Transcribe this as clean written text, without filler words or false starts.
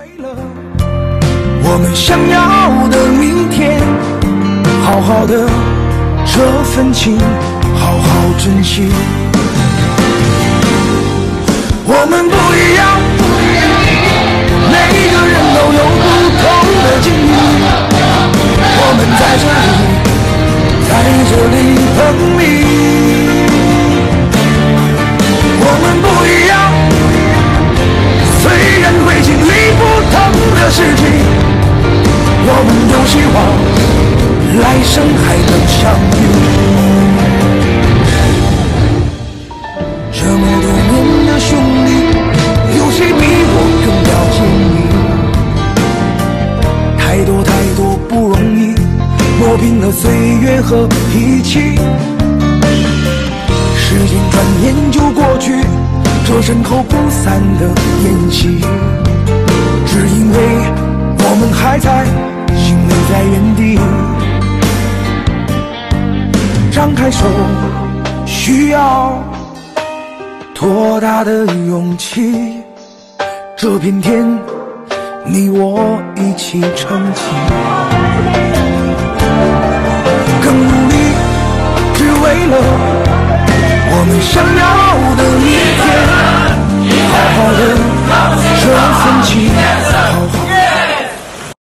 我们想要的明天，好好的这份情，好好珍惜。我们不一样，每个人都有不同的境遇。我们在这里等你。我们不一样，虽然会经历不同的事情，我们都希望来生还能相遇。这么多年的兄弟，有谁比我更了解你？太多太多不容易，磨平了岁月和脾气。时间转眼就过去，这身后不散的宴席，只因为我们还在，心留在原地。张开手，需要多大的勇气？这片天，你我一起撑起。更努力，只为了